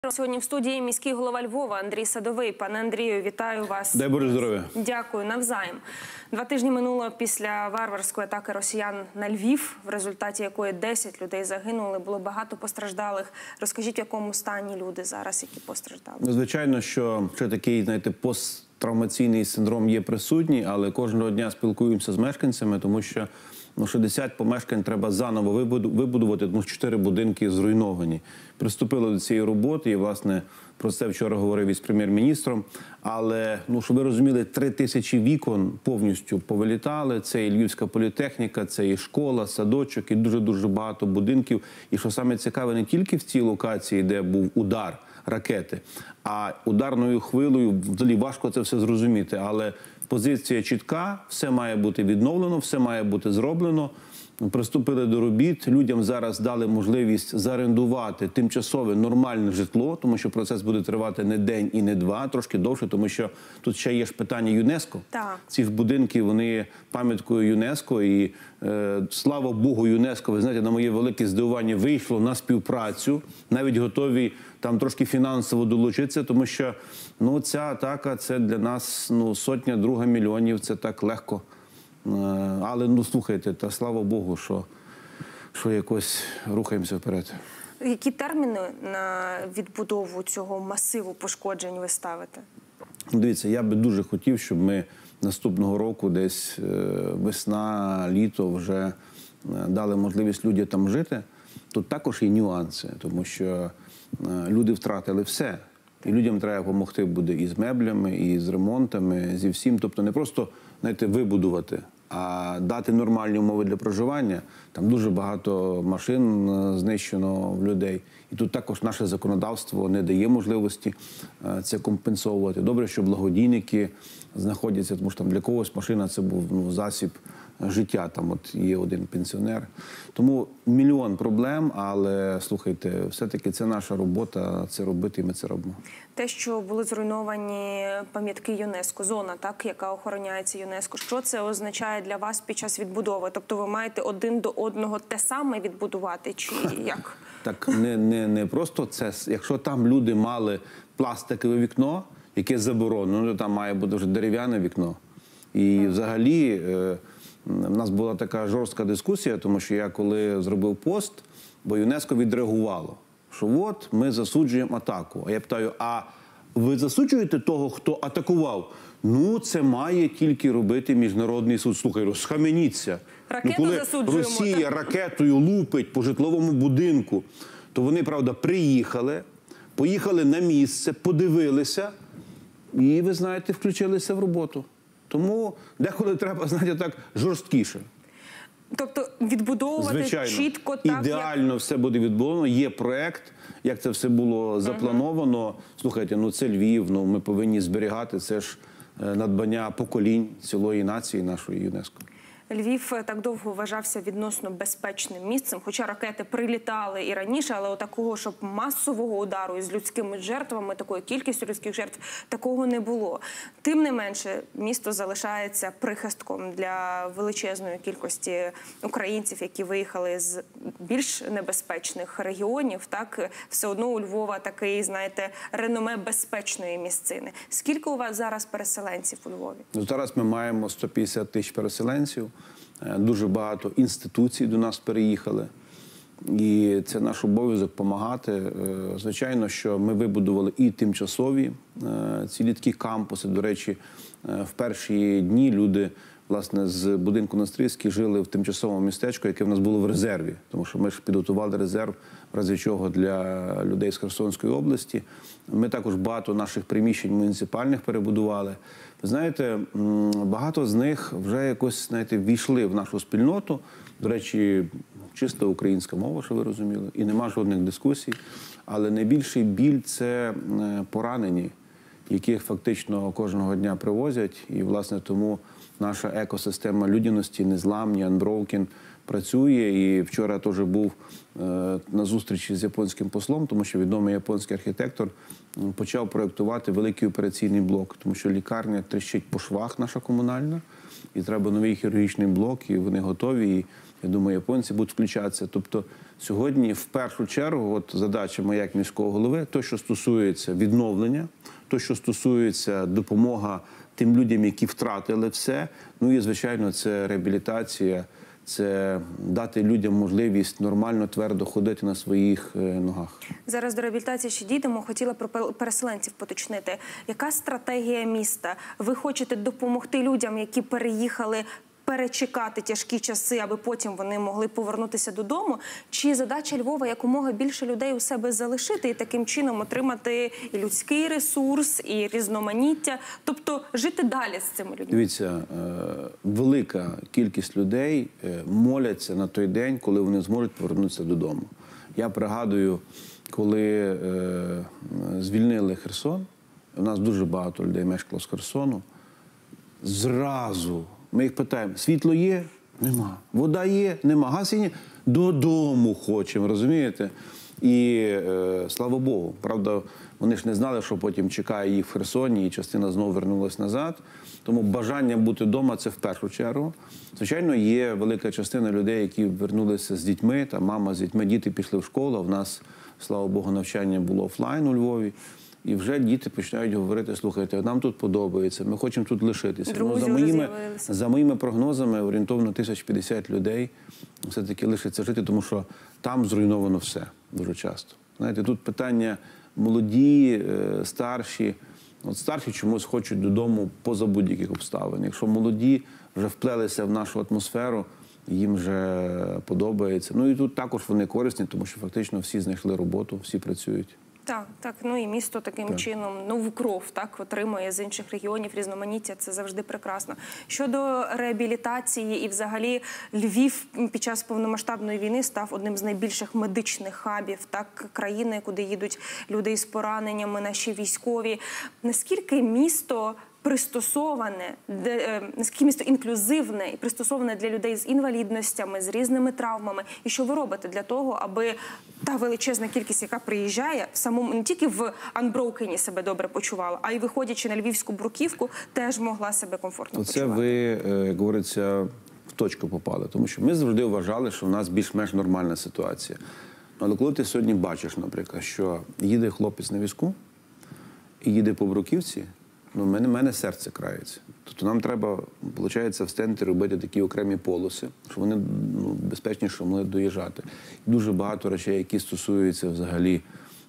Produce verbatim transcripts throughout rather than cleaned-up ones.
Сьогодні в студії міський голова Львова Андрій Садовий. Пане Андрію, вітаю вас. Дай Боже здоров'я. Дякую, навзаєм. Два тижні минуло після варварської атаки росіян на Львів, в результаті якої десять людей загинули, було багато постраждалих. Розкажіть, в якому стані люди зараз, які постраждали? Звичайно, що ще такий, знаєте, посттравмаційний синдром є присутній, але кожного дня спілкуємося з мешканцями, тому що ну, шістдесят помешкань треба заново вибудувати, тому що чотири будинки зруйновані. Приступили до цієї роботи і, власне, про це вчора говорив із прем'єр-міністром. Але, ну, щоб ви розуміли, три тисячі вікон повністю повилітали. Це і Львівська політехніка, це і школа, садочок, і дуже-дуже багато будинків. І що саме цікаве, не тільки в цій локації, де був удар ракети, а ударною хвилею, взагалі важко це все зрозуміти, але позиція чітка, все має бути відновлено, все має бути зроблено. Приступили до робіт, людям зараз дали можливість зарендувати тимчасове нормальне житло, тому що процес буде тривати не день і не два, трошки довше, тому що тут ще є ж питання ЮНЕСКО. Так. Ці ж будинки, вони пам'яткою ЮНЕСКО, і е, слава Богу, ЮНЕСКО, ви знаєте, на моє велике здивування, вийшло на співпрацю, навіть готові там трошки фінансово долучитися, тому що ну, ця атака, це для нас ну, сотня, друга мільйонів, це так легко. Але, ну, слухайте, та слава Богу, що, що якось рухаємося вперед. Які терміни на відбудову цього масиву пошкоджень ви ставите? Дивіться, я би дуже хотів, щоб ми наступного року, десь весна, літо, вже дали можливість людям там жити. Тут також є нюанси, тому що люди втратили все. І людям треба допомогти буде і з меблями, і з ремонтами, зі всім. Тобто не просто, знаєте, вибудувати, а дати нормальні умови для проживання. Там дуже багато машин знищено в людей. І тут також наше законодавство не дає можливості це компенсовувати. Добре, що благодійники знаходяться, тому що там для когось машина – це був ну, засіб життя, там от є один пенсіонер. Тому мільйон проблем, але, слухайте, все-таки це наша робота, це робити, і ми це робимо. Те, що були зруйновані пам'ятки ЮНЕСКО, зона, так, яка охороняється ЮНЕСКО, що це означає для вас під час відбудови? Тобто ви маєте один до одного те саме відбудувати, чи як? Так, не, не, не просто це. Якщо там люди мали пластикове вікно, яке заборонено, то там має бути вже дерев'яне вікно. І взагалі в нас була така жорстка дискусія, тому що я коли зробив пост, бо ЮНЕСКО відреагувало, що от ми засуджуємо атаку. А я питаю, а ви засуджуєте того, хто атакував? Ну, це має тільки робити Міжнародний суд. Слухай, розхаменіться. Ракету ну, коли засуджуємо. Росія ракетою лупить по житловому будинку, то вони, правда, приїхали, поїхали на місце, подивилися і, ви знаєте, включилися в роботу. Тому деколи треба, знаєте, так жорсткіше. Тобто відбудовувати Звичайно, чітко так, ідеально як... все буде відбудовано. Є проект, як це все було заплановано. Uh-huh. Слухайте, ну це Львів, ну ми повинні зберігати, це ж надбання поколінь цілої нації нашої ЮНЕСКО. Львів так довго вважався відносно безпечним місцем, хоча ракети прилітали і раніше, але такого, щоб масового удару із людськими жертвами, такою кількістю людських жертв, такого не було. Тим не менше, місто залишається прихистком для величезної кількості українців, які виїхали з більш небезпечних регіонів. Так, все одно у Львова такий, знаєте, реноме безпечної місцини. Скільки у вас зараз переселенців у Львові? Ну, зараз ми маємо сто п'ятдесят тисяч переселенців. Дуже багато інституцій до нас переїхали. І це наш обов'язок допомагати. Звичайно, що ми вибудували і тимчасові цілі такі кампуси. До речі, в перші дні люди, власне, з будинку на Стрийській жили в тимчасовому містечку, яке в нас було в резерві. Тому що ми ж підготували резерв, в разі чого, для людей з Херсонської області. Ми також багато наших приміщень муніципальних перебудували. Ви знаєте, багато з них вже якось, знаєте, ввійшли в нашу спільноту. До речі, чисто українська мова, що ви розуміли, і нема жодних дискусій. Але найбільший біль – це поранені, яких фактично кожного дня привозять. І, власне, тому наша екосистема людяності, незламні, Unbroken, працює. І вчора теж був е, на зустрічі з японським послом, тому що відомий японський архітектор м, почав проєктувати великий операційний блок, тому що лікарня тріщить по швах, наша комунальна, і треба новий хірургічний блок, і вони готові. І я думаю, японці будуть включатися. Тобто сьогодні в першу чергу от задача моя як міського голови, то, що стосується відновлення, то, що стосується допомоги тим людям, які втратили все. Ну і, звичайно, це реабілітація, це дати людям можливість нормально, твердо ходити на своїх ногах. Зараз до реабілітації ще дійдемо. Хотіла про переселенців поточнити. Яка стратегія міста? Ви хочете допомогти людям, які переїхали, перечекати тяжкі часи, аби потім вони могли повернутися додому? Чи задача Львова якомога більше людей у себе залишити і таким чином отримати і людський ресурс, і різноманіття? Тобто жити далі з цими людьми? Дивіться, велика кількість людей моляться на той день, коли вони зможуть повернутися додому. Я пригадую, коли звільнили Херсон, у нас дуже багато людей мешкало з Херсону, зразу ми їх питаємо: світло є? Нема. Вода є? Нема. Газ є? Додому хочемо, розумієте? І е, слава Богу. Правда, вони ж не знали, що потім чекає їх в Херсоні, і частина знову вернулася назад. Тому бажання бути вдома – це в першу чергу. Звичайно, є велика частина людей, які вернулися з дітьми, та мама з дітьми, діти пішли в школу, а в нас, слава Богу, навчання було офлайн у Львові. І вже діти починають говорити: слухайте, нам тут подобається, ми хочемо тут лишитися. Ну, за, моїми, за моїми прогнозами, орієнтовно тисяча п'ятдесят людей все-таки лишиться жити, тому що там зруйновано все дуже часто. Знаєте, тут питання молоді, старші. От старші чомусь хочуть додому поза будь-яких обставин. Якщо молоді вже вплелися в нашу атмосферу, їм вже подобається. Ну і тут також вони корисні, тому що фактично всі знайшли роботу, всі працюють. Так, так, ну і місто таким так. чином нову кров так отримує з інших регіонів, різноманіття, це завжди прекрасно. Щодо реабілітації і взагалі Львів під час повномасштабної війни став одним з найбільших медичних хабів так країни, куди їдуть люди із пораненнями, наші військові. Наскільки місто пристосоване, де, наскільки місто інклюзивне і пристосоване для людей з інвалідностями, з різними травмами. І що ви робите для того, аби та величезна кількість, яка приїжджає, в самому не тільки в Анброукені себе добре почувала, а й виходячи на Львівську бруківку, теж могла себе комфортно Це почувати? Це ви, як говориться, в точку попали. Тому що ми завжди вважали, що в нас більш-менш нормальна ситуація. Але коли ти сьогодні бачиш, наприклад, що їде хлопець на візку і їде по бруківці, ну, в мене, мене серце крається. Тобто нам треба, виходить, в стенді робити такі окремі полоси, щоб вони ну, безпечніше могли доїжджати. Дуже багато речей, які стосуються взагалі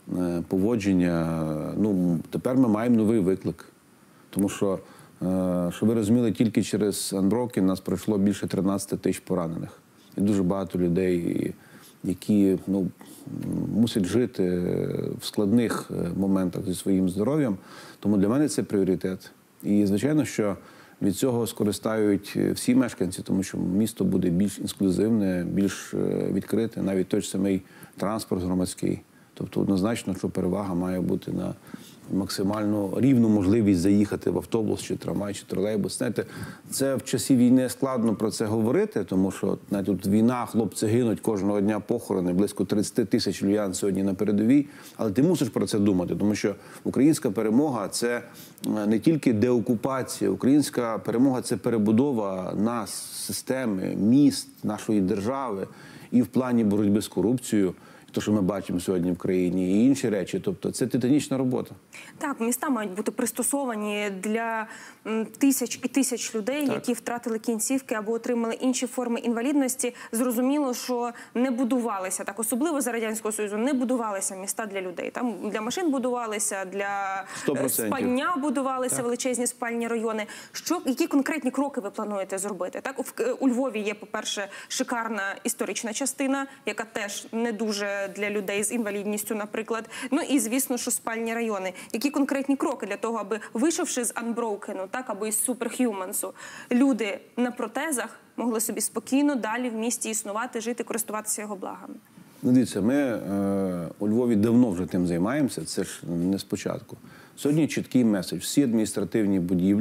поводження. Ну, тепер ми маємо новий виклик. Тому що, щоб ви розуміли, тільки через Анброукен нас пройшло більше тринадцять тисяч поранених. І дуже багато людей, які ну, мусять жити в складних моментах зі своїм здоров'ям. Тому для мене це пріоритет. І, звичайно, що від цього скористають всі мешканці, тому що місто буде більш інклюзивне, більш відкрите, навіть той ж самий транспорт громадський. Тобто однозначно, що перевага має бути на максимально рівну можливість заїхати в автобус, чи трамвай, чи тролейбус. Знаєте, це в часі війни складно про це говорити, тому що навіть тут війна, хлопці гинуть кожного дня, похорони, близько тридцять тисяч львів'ян сьогодні на передовій. Але ти мусиш про це думати, тому що українська перемога – це не тільки деокупація, українська перемога – це перебудова нас, системи, міст, нашої держави і в плані боротьби з корупцією. Те, що ми бачимо сьогодні в країні, і інші речі. Тобто це титанічна робота. Так, міста мають бути пристосовані для тисяч і тисяч людей, так. які втратили кінцівки або отримали інші форми інвалідності. Зрозуміло, що не будувалися, так особливо за Радянського Союзу, не будувалися міста для людей. Там для машин будувалися, для сто відсотків спальня будувалися, так. величезні спальні райони. Що, які конкретні кроки ви плануєте зробити? Так, у Львові є, по-перше, шикарна історична частина, яка теж не дуже для людей з інвалідністю, наприклад. Ну і, звісно, що спальні райони. Які конкретні кроки для того, аби, вийшовши з Анброукену, так, або із Суперх'юмансу, люди на протезах могли собі спокійно далі в місті існувати, жити, користуватися його благами? Ну, дивіться, ми е, у Львові давно вже тим займаємося, це ж не спочатку. Сьогодні чіткий меседж. Всі адміністративні будівлі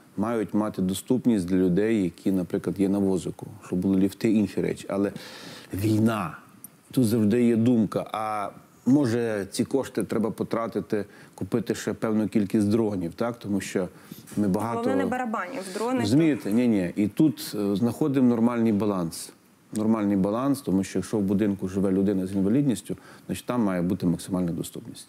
мають мати доступність для людей, які, наприклад, є на возику, щоб були ліфти, інші речі. Але війна, тут завжди є думка, а може ці кошти треба потратити, купити ще певну кількість дронів, так? Тому що ми багато... Головне не барабанів, дрони. Розумієте? Ні-ні. І тут е, знаходимо нормальний баланс. Нормальний баланс, тому що якщо в будинку живе людина з інвалідністю, значить там має бути максимальна доступність.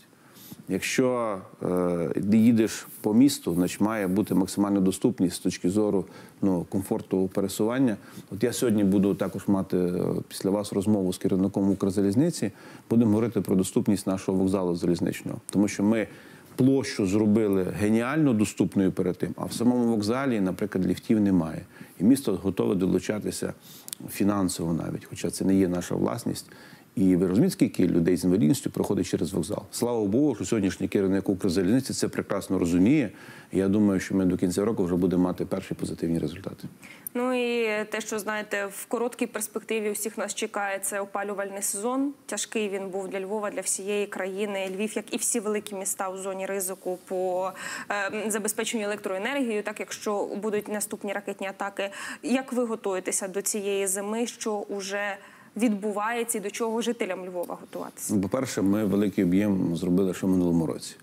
Якщо е, їдеш по місту, значить має бути максимальна доступність з точки зору ну, комфорту пересування. От я сьогодні буду також мати е, після вас розмову з керівником Укрзалізниці. Будемо говорити про доступність нашого вокзалу залізничного. Тому що ми площу зробили геніально доступною перед тим, а в самому вокзалі, наприклад, ліфтів немає. І місто готове долучатися фінансово навіть, хоча це не є наша власність. І ви розумієте, скільки людей з інвалідністю проходить через вокзал? Слава Богу, що сьогоднішній керівник Укрзалізниці це прекрасно розуміє. І я думаю, що ми до кінця року вже будемо мати перші позитивні результати. Ну і те, що, знаєте, в короткій перспективі усіх нас чекає, це опалювальний сезон. Тяжкий він був для Львова, для всієї країни. Львів, як і всі великі міста у зоні ризику по е, забезпеченню електроенергією, так якщо будуть наступні ракетні атаки. Як ви готуєтеся до цієї зими, що уже відбувається і до чого жителям Львова готуватися? По-перше, ми великий об'єм зробили ще в минулому році.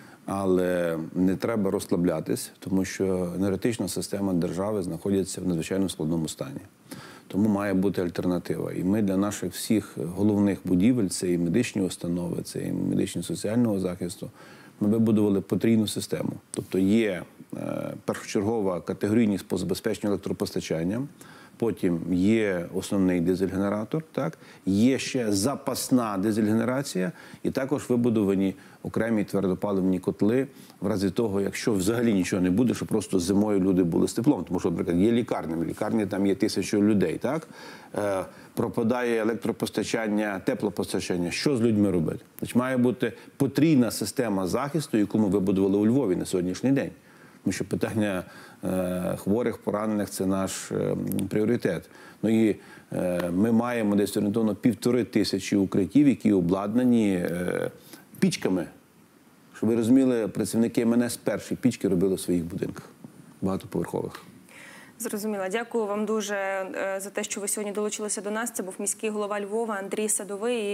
Але не треба розслаблятись, тому що енергетична система держави знаходиться в надзвичайно складному стані. Тому має бути альтернатива. І ми для наших всіх головних будівель, це і медичні установи, це і медичні соціального захисту, ми вибудували потрійну систему. Тобто є е, першочергова категорійність по забезпеченню електропостачанням, потім є основний дизель-генератор, так? Є ще запасна дизель-генерація і також вибудовані окремі твердопаливні котли в разі того, якщо взагалі нічого не буде, що просто зимою люди були з теплом. Тому що, наприклад, є лікарні, в лікарні там є тисячу людей, так? Е, пропадає електропостачання, теплопостачання. Що з людьми робити? Значить, має бути потрійна система захисту, яку ми вибудували у Львові на сьогоднішній день. Тому що питання е, хворих, поранених – це наш е, пріоритет. Ну і е, ми маємо десь орієнтовно півтори тисячі укриттів, які обладнані е, пічками. Щоб ви розуміли, працівники ем ен ес перші пічки робили в своїх будинках, багатоповерхових. Зрозуміла. Дякую вам дуже е, за те, що ви сьогодні долучилися до нас. Це був міський голова Львова Андрій Садовий.